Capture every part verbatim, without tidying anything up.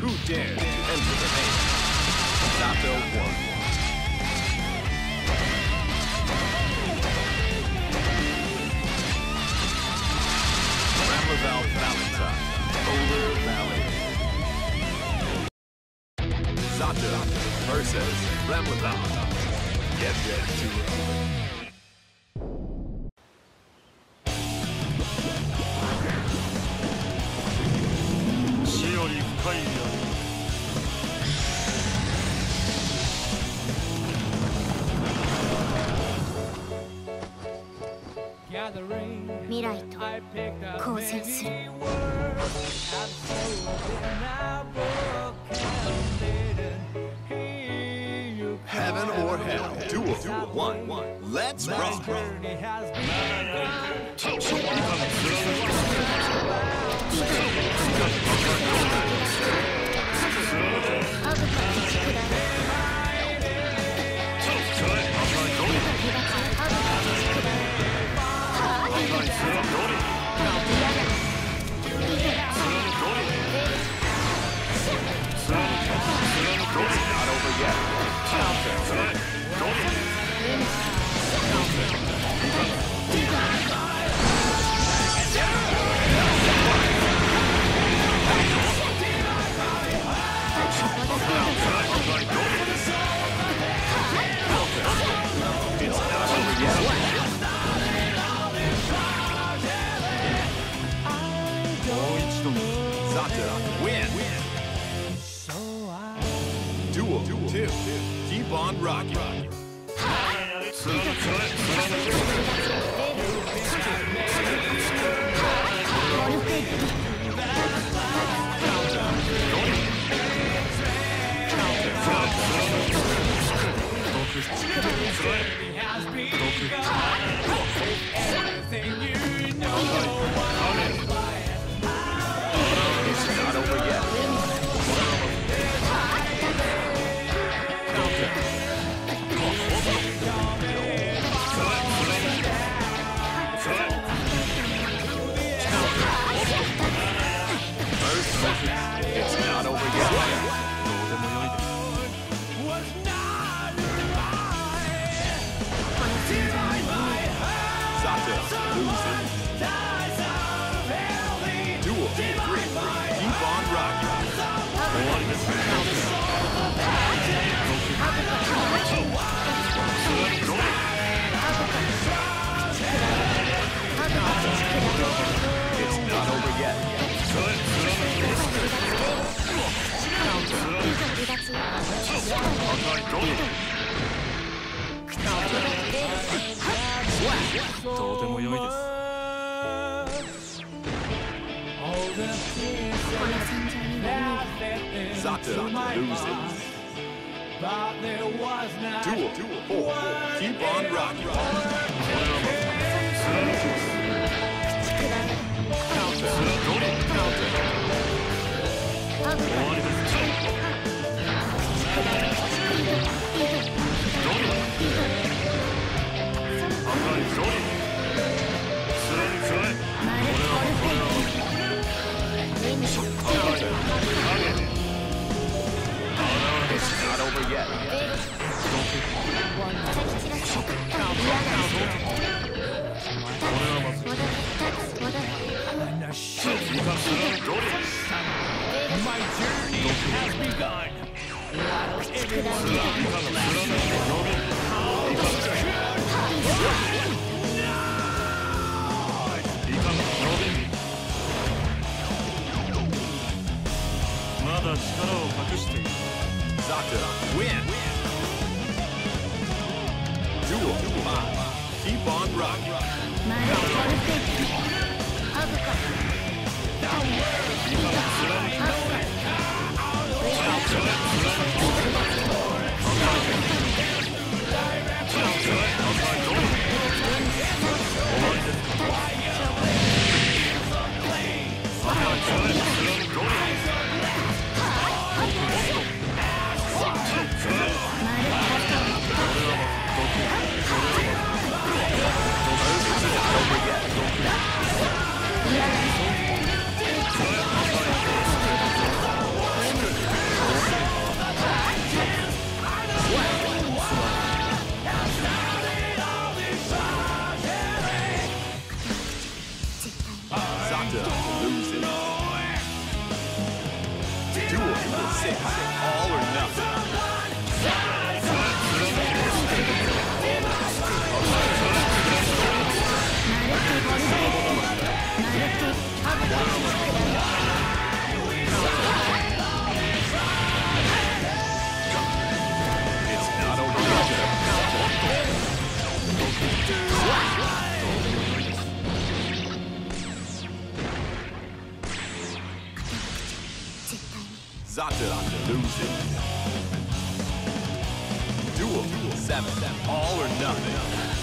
Who dared to enter the main? Sato won. Ramlaval Valentine, Over Valley. Sato versus Ramlaval. Get ready to roll. 未来と交戦する。 Heaven or hell, duel one. Let's rock. Not over yet. Sato win. Duel two. Keep on rocking. It's not over yet. It's not over yet. Sato loses. Duel three. Keep on rocking. It's not over yet. Sato loses. Duel four. Keep on rocking. It's not over yet. My journey has begun. Sato win. Duel five. Keep on rocking. six. All or nothing. It's not over yet. ザト losing. Duel seven. All or nothing.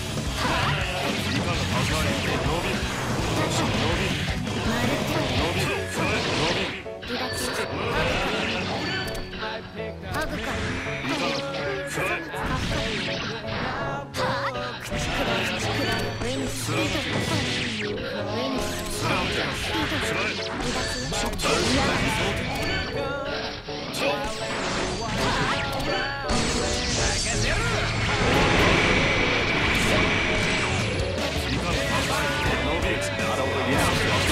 It's not over yet.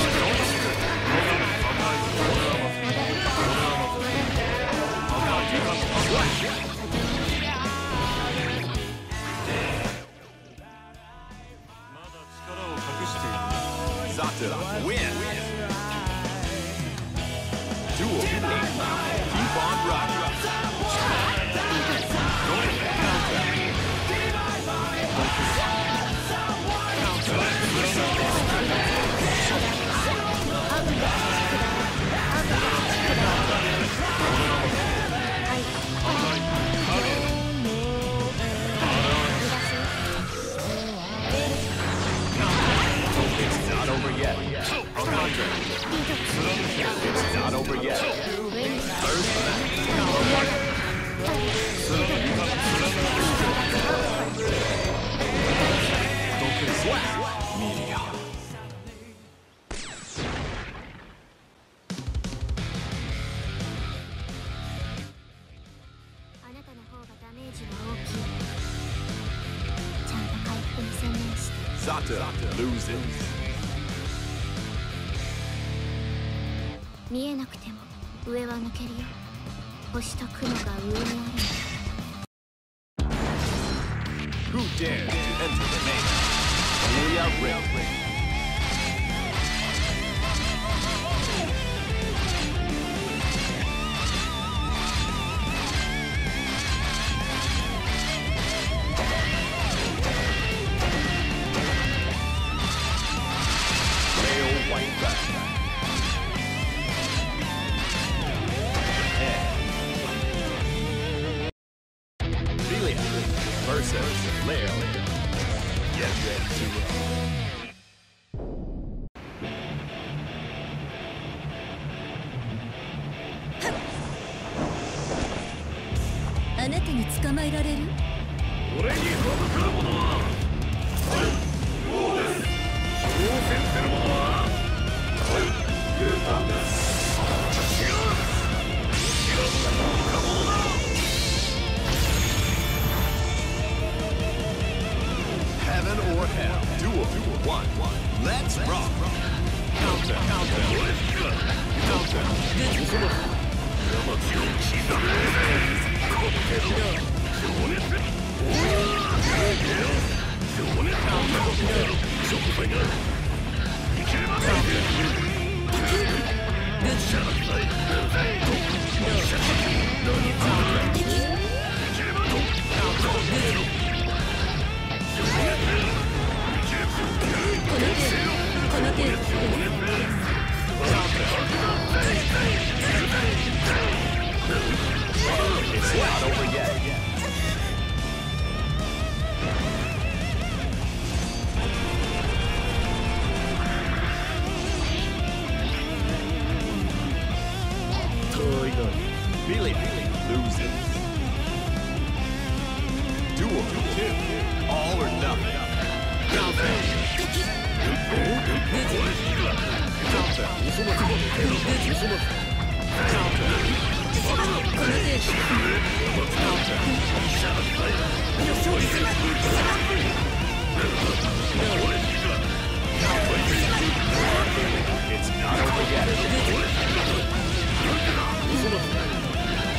Zato win. Duel eight. Keep on rocking. It's not over yet. It's not over yet. First match. Slap. Media. あなたの方がダメージが大きい。ちゃんと回復に専念して。 Zato loses. 見えなくても上は抜けるよ。星と雲が上にある。 Who dares to enter the main? Julia Ring. Pale white background. Julia versus Leo. Get ready to roll. あなたに捕まえられる？ 俺に歯向かう者はそうです。挑戦する者はグータンです。違う違うか者だ。 Heaven or hell. Duel one. Let's rock. Counter. Counter. Counter. この程度。 It's not over yet. Billy loses. Duel two. All or nothing. Counter. It's not over yet.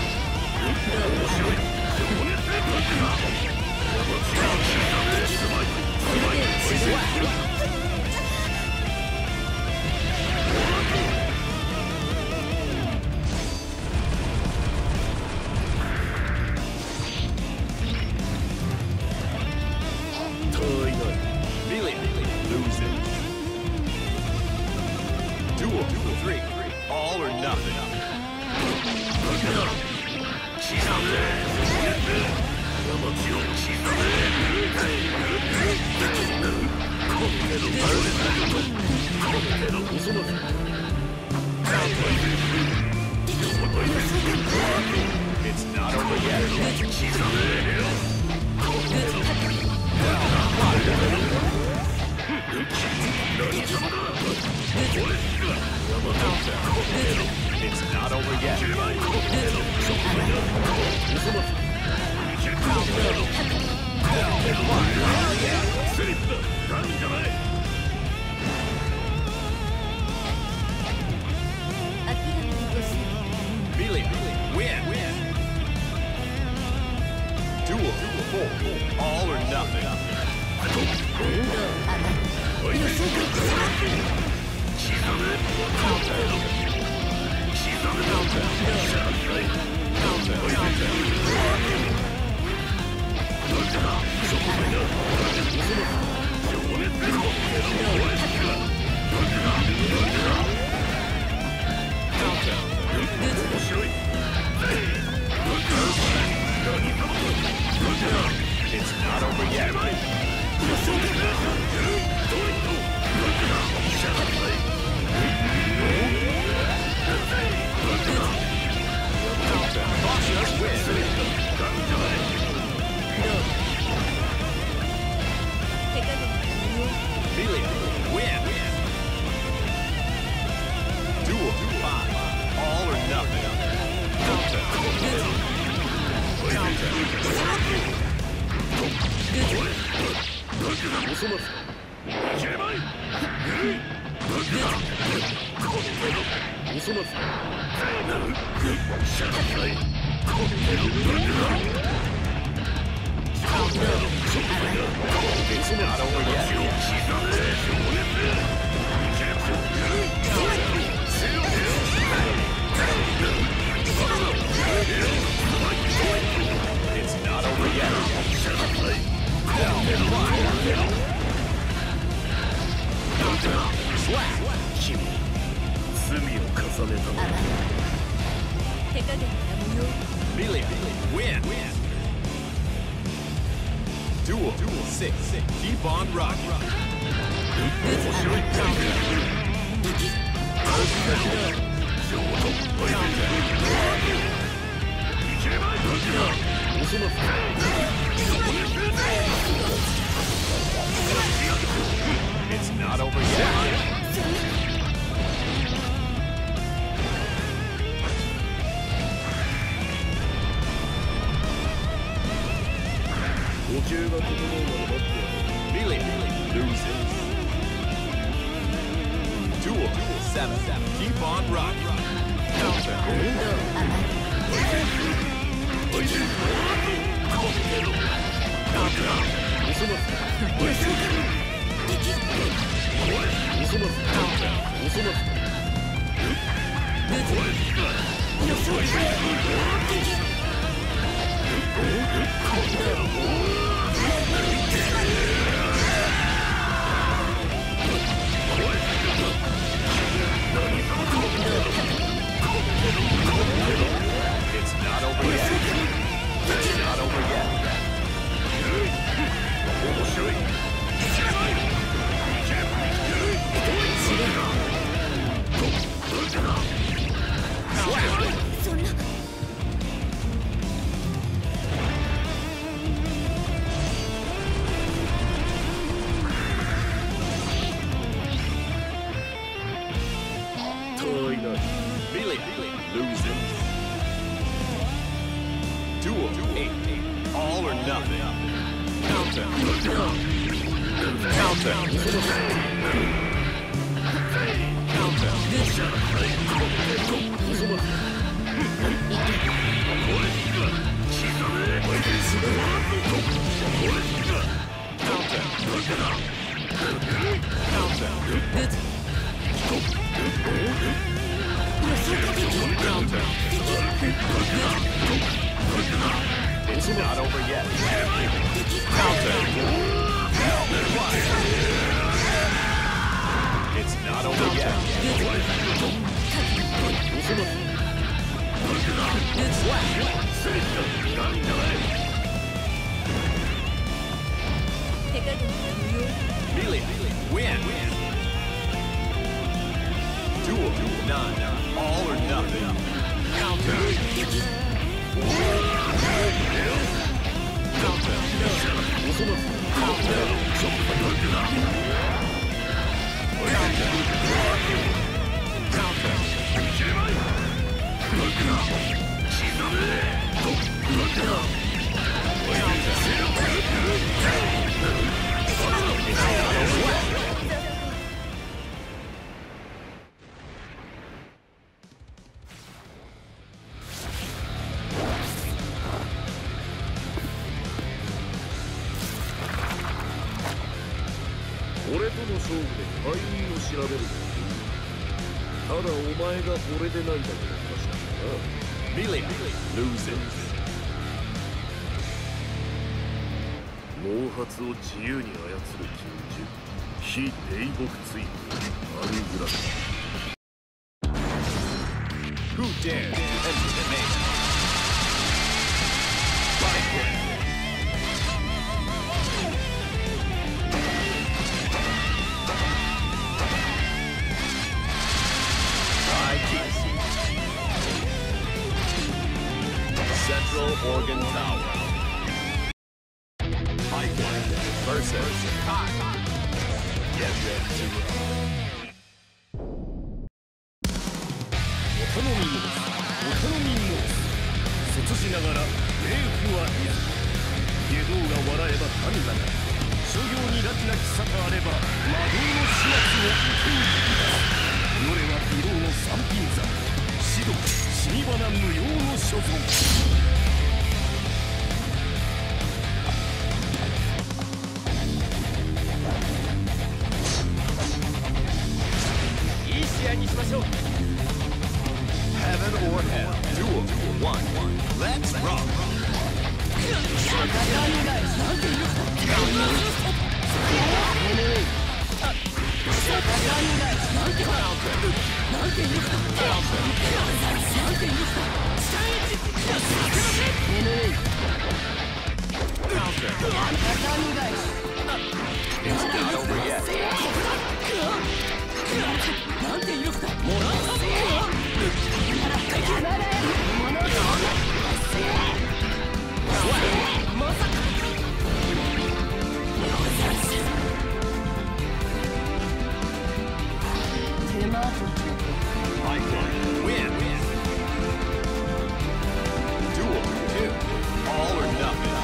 It's not over yet. It's not over yet. Billy, win. Duel four, all or nothing. It's not over yet. Foxes win. Billy, win. Duel five, all or nothing. Counter. It's not over yet. It's not over yet. Slap. Billy, win. Duel six, keep on rocking. It's not over yet. Billy loses. Duel seven, keep on rocking. Counter. It's not over yet. It's not over yet. Billy loses. Duel eight, all or nothing. Counter. Counter. Counter. It's not over yet. Counter. It's not over yet. Melee, win. Duel, none. All or nothing. Counter. Counter. 俺との勝負で敗因を調べるのはただお前が俺でないだけの話だからな。 Melee loses. 毛髪を自由に操る術非霊木ツインアルグラム。 Who dares to enter the name? Fight it. Central Organ Tower. Fight versus Kai. Get ready to roll. オトノミーモース、オトノミーモース。卒しながら冥府はいや。外道が笑えば神だが、諸行に楽なき沙汰あれば魔道の始末を受け入れた。俺は美容の三品座、指導死に花無用の所存。いい試合にしましょう。 Heaven or hell. Duel one. Let's rock. It's not over yet. Fight win. Duel two. All or nothing.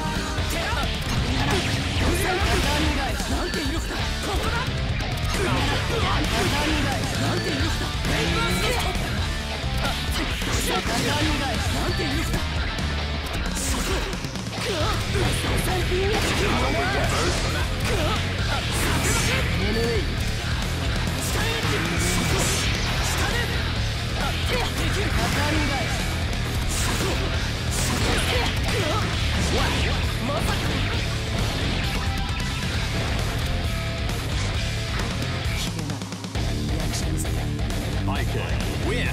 Win.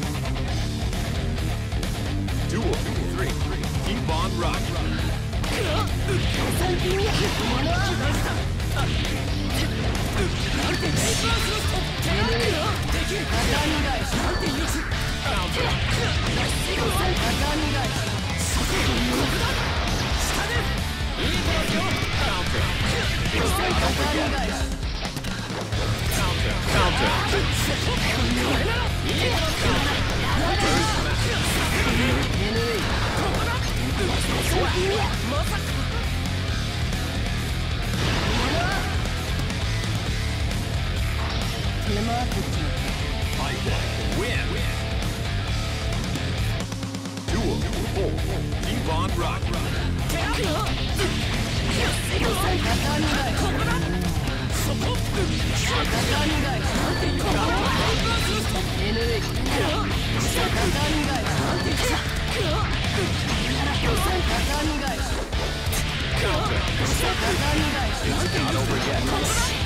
Duel three. Keep on rocking. Counter. Win. Duel four. Keep on rocking. It's not over yet.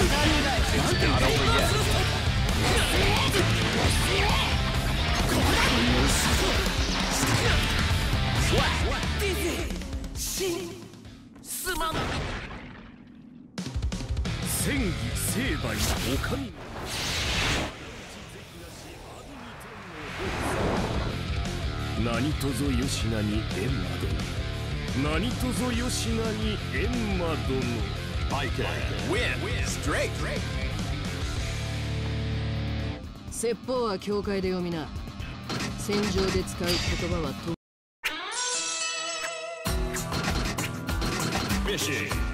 Not over yet. 戦義盛大の神。何とぞよしなに閻魔殿。何とぞよしなに閻魔殿。 I can win straight. 説法は教会で読みな。戦場で使う言葉はと。 Mission